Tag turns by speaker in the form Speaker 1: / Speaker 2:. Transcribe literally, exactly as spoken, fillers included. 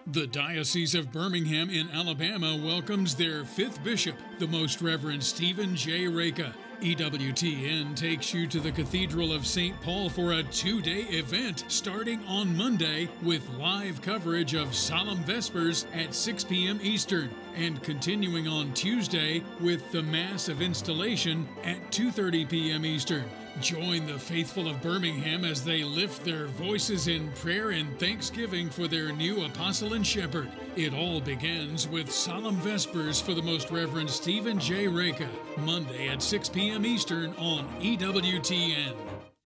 Speaker 1: The Diocese of Birmingham in Alabama welcomes their fifth bishop, the Most Reverend Stephen J. Raica. E W T N takes you to the Cathedral of Saint Paul for a two-day event starting on Monday with live coverage of Solemn Vespers at six p m Eastern and continuing on Tuesday with the Mass of Installation at two thirty p m Eastern. Join the faithful of Birmingham as they lift their voices in prayer and thanksgiving for their new apostle and shepherd. It all begins with Solemn Vespers for the Most Reverend Stephen J. Raica, Monday at six p m Eastern on E W T N.